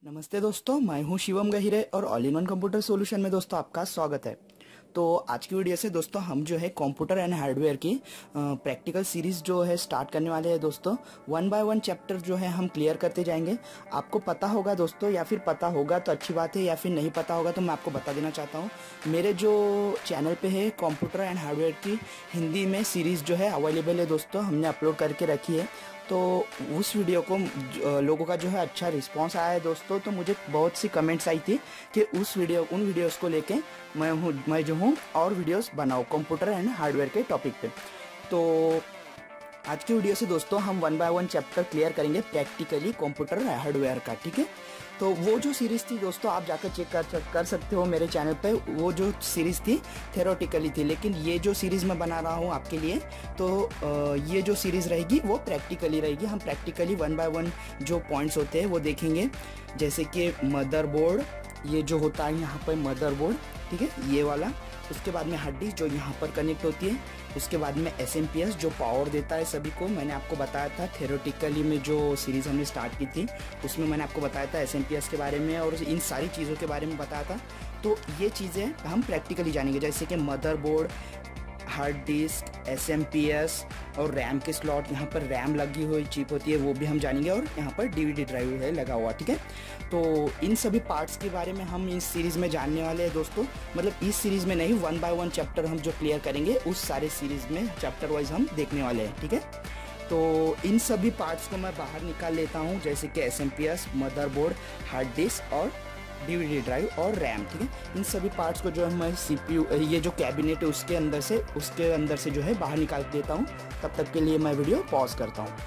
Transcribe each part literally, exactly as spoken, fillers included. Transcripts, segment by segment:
नमस्ते दोस्तों, मैं हूं शिवम गहिरे और all in one computer solution में दोस्तों आपका स्वागत है। तो आज की वीडियो से दोस्तों हम जो है कंप्यूटर एंड हार्डवेयर की प्रैक्टिकल सीरीज जो है स्टार्ट करने वाले हैं दोस्तों। वन बाय वन चैप्टर जो है हम क्लियर करते जाएंगे। आपको पता होगा दोस्तों, या फिर पता होगा तो अच्छी बात है, या फिर नहीं पता होगा तो मैं आपको बता देना चाहता हूँ। मेरे जो चैनल पे है कंप्यूटर एंड हार्डवेयर की हिंदी में सीरीज जो है अवेलेबल है दोस्तों, हमने अपलोड करके रखी है। तो उस वीडियो को लोगों का जो है अच्छा रिस्पांस आया है दोस्तों। तो मुझे बहुत सी कमेंट्स आई थी कि उस वीडियो उन वीडियोस को लेके मैं हूँ मैं जो हूँ और वीडियोस बनाऊँ कंप्यूटर एंड हार्डवेयर के टॉपिक पे। तो आज की वीडियो से दोस्तों हम one by one chapter clear करेंगे प्रैक्टिकली कंप्यूटर हार्डवेयर का, ठीक है। तो वो जो सीरीज़ थी दोस्तों आप जाकर चेक कर कर सकते हो मेरे चैनल पे। वो जो सीरीज़ थी थेरोटिकली थी, लेकिन ये जो सीरीज़ मैं बना रहा हूँ आपके लिए, तो ये जो सीरीज़ रहेगी वो प्रैक्टिकली रहेगी। हम प्रैक्टिकली वन बाय वन जो पॉइंट्स होते हैं वो देखेंगे, जैसे कि मदरबोर्ड, ये जो होता है यहाँ पर मदरबोर्ड, ठीक है, ये वाला। उसके बाद में हार्ड डिस्क जो यहाँ पर कनेक्ट होती है। उसके बाद में एस एम पी एस जो पावर देता है सभी को। मैंने आपको बताया था थेरोटिकली में जो सीरीज़ हमने स्टार्ट की थी उसमें मैंने आपको बताया था एस एम पी एस के बारे में और इन सारी चीज़ों के बारे में बताया था। तो ये चीज़ें हम प्रैक्टिकली जानेंगे, जैसे कि motherboard, hard disk, S M P S और रैम के स्लॉट, यहाँ पर रैम लगी हुई चिप होती है वो भी हम जानेंगे, और यहाँ पर डी वी डी ड्राइव है लगा हुआ, ठीक है। तो इन सभी पार्ट्स के बारे में हम इस सीरीज़ में जानने वाले हैं दोस्तों। मतलब इस सीरीज़ में नहीं, वन बाय वन चैप्टर हम जो क्लियर करेंगे उस सारे सीरीज़ में चैप्टर वाइज हम देखने वाले हैं, ठीक है। तो इन सभी पार्ट्स को मैं बाहर निकाल लेता हूँ, जैसे कि S M P S, motherboard, hard disk और डीवीडी ड्राइव और रैम, ठीक है। इन सभी पार्ट्स को जो है मैं सीपीयू, ये जो कैबिनेट है उसके अंदर से उसके अंदर से जो है बाहर निकाल देता हूँ। तब तक के लिए मैं वीडियो पॉज करता हूँ।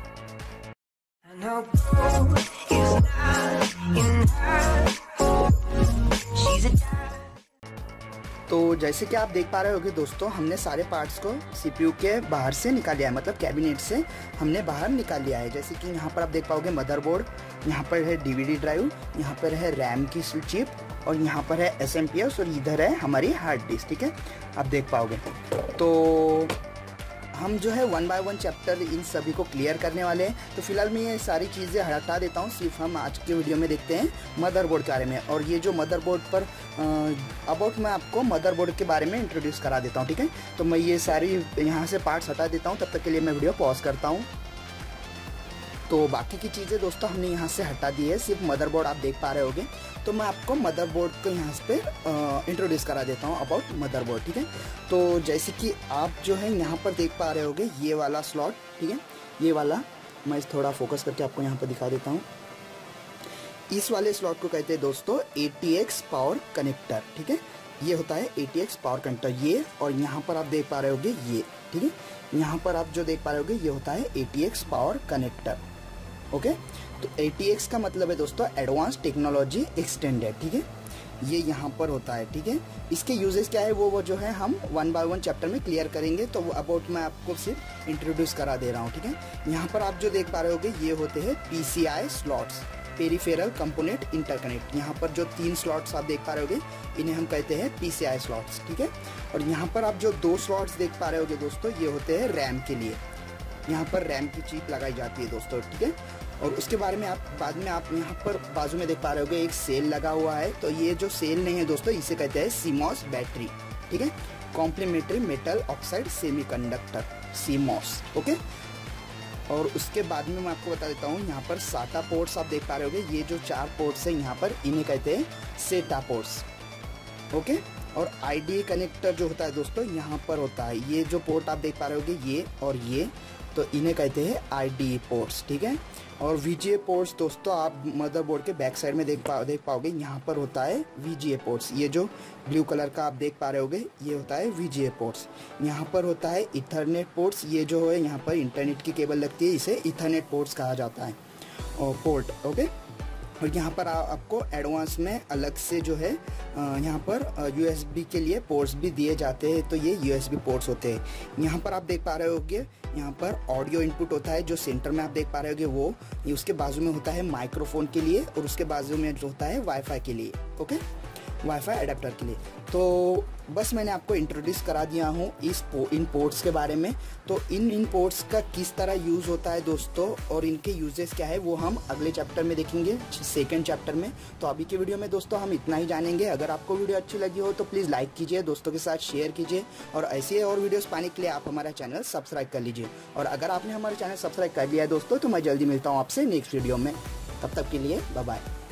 तो जैसे कि आप देख पा रहे होगे दोस्तों, हमने सारे पार्ट्स को सीपीयू के बाहर से निकाल लिया है, मतलब कैबिनेट से हमने बाहर निकाल लिया है। जैसे कि यहाँ पर आप देख पाओगे मदरबोर्ड, यहाँ पर है डीवीडी ड्राइव, यहाँ पर है रैम की चिप और यहाँ पर है एस एम पी एस और इधर है हमारी हार्ड डिस्क, ठीक है, आप देख पाओगे। तो हम जो है वन बाय वन चैप्टर इन सभी को क्लियर करने वाले हैं। तो फिलहाल मैं ये सारी चीज़ें हटा देता हूँ, सिर्फ हम आज के वीडियो में देखते हैं मदरबोर्ड के बारे में। और ये जो मदरबोर्ड पर अबाउट मैं आपको मदरबोर्ड के बारे में इंट्रोड्यूस करा देता हूँ, ठीक है। तो मैं ये सारी यहाँ से पार्ट्स हटा देता हूँ, तब तक के लिए मैं वीडियो पॉज करता हूँ। तो बाकी की चीज़ें दोस्तों हमने यहाँ से हटा दी है, सिर्फ मदरबोर्ड आप देख पा रहे होगे। तो मैं आपको मदरबोर्ड को यहाँ पे इंट्रोड्यूस करा देता हूँ अबाउट मदरबोर्ड, ठीक है। तो जैसे कि आप जो है यहाँ पर देख पा रहे होगे ये वाला स्लॉट, ठीक है, ये वाला मैं थोड़ा फोकस करके आपको यहाँ पर दिखा देता हूँ। इस वाले स्लॉट को कहते हैं दोस्तों A T X power connector, ठीक है। ये होता है A T X power connector, ये। और यहाँ पर आप देख पा रहे होगे ये, ठीक है, यहाँ पर आप जो देख पा रहे होगे ये होता है A T X power connector, okay. तो ए टी एक्स का मतलब है दोस्तों एडवांस टेक्नोलॉजी एक्सटेंडेड, ठीक है, ये यहाँ पर होता है, ठीक है। इसके यूजेस क्या है वो वो जो है हम वन बाय वन चैप्टर में क्लियर करेंगे। तो वो अबाउट मैं आपको सिर्फ इंट्रोड्यूस करा दे रहा हूँ, ठीक है। यहाँ पर आप जो देख पा रहे होगे ये होते हैं P C I slots, peripheral component interconnect. यहाँ पर जो तीन स्लॉट्स आप देख पा रहे होगे इन्हें हम कहते हैं पी सी आई स्लॉट्स, ठीक है। और यहाँ पर आप जो दो स्लॉट्स देख पा रहे होगे दोस्तों ये होते हैं रैम के लिए, यहाँ पर रैम की चिप लगाई जाती है दोस्तों, ठीक है। और उसके बारे में आप बाद में आप यहाँ पर बाजू में देख पा रहे होगे एक सेल लगा हुआ है। तो ये जो सेल नहीं है दोस्तों इसे कहते हैं सीमॉस बैटरी, ठीक है, complementary metal oxide semiconductor, CMOS, okay. और उसके बाद में मैं आपको बता देता हूँ, यहाँ पर साटा पोर्ट्स आप देख पा रहे होगे, ये जो चार पोर्ट्स है यहाँ पर इन्हें कहते हैं सेटा पोर्ट्स, ओके। और आई डी ए कनेक्टर जो होता है दोस्तों यहाँ पर होता है, ये जो पोर्ट आप देख पा रहे होगे ये और ये, तो इन्हें कहते हैं आई डी ए पोर्ट्स, ठीक है। और वी जी ए पोर्ट्स दोस्तों आप मदरबोर्ड के बैक साइड में देख पा देख पाओगे यहाँ पर होता है वी जी ए पोर्ट्स, ये जो ब्लू कलर का आप देख पा रहे होगे ये होता है वी जी ए पोर्ट्स। यहाँ पर होता है इथरनेट पोर्ट्स, ये जो है यहाँ पर इंटरनेट की केबल लगती है, इसे इथरनेट पोर्ट्स कहा जाता है, और पोर्ट, ओके। और यहाँ पर आ, आपको एडवांस में अलग से जो है यहाँ पर यू एस बी के लिए पोर्ट्स भी दिए जाते हैं, तो ये यू एस बी पोर्ट्स होते हैं। यहाँ पर आप देख पा रहे होगे यहाँ पर ऑडियो इनपुट होता है, जो सेंटर में आप देख पा रहे होगे वो, ये उसके बाजू में होता है माइक्रोफोन के लिए और उसके बाजू में जो होता है वाईफाई के लिए, ओके। वाईफाई अडेप्टर के लिए। तो बस मैंने आपको इंट्रोड्यूस करा दिया हूँ इस पो, इन पोर्ट्स के बारे में। तो इन इन पोर्ट्स का किस तरह यूज़ होता है दोस्तों और इनके यूजेस क्या है वो हम अगले चैप्टर में देखेंगे, सेकंड चैप्टर में। तो अभी के वीडियो में दोस्तों हम इतना ही जानेंगे। अगर आपको वीडियो अच्छी लगी हो तो प्लीज़ लाइक कीजिए, दोस्तों के साथ शेयर कीजिए और ऐसे और वीडियोस पाने के लिए आप हमारा चैनल सब्सक्राइब कर लीजिए। और अगर आपने हमारा चैनल सब्सक्राइब कर लिया है दोस्तों तो मैं जल्दी मिलता हूँ आपसे नेक्स्ट वीडियो में। तब तक के लिए बाय बाय।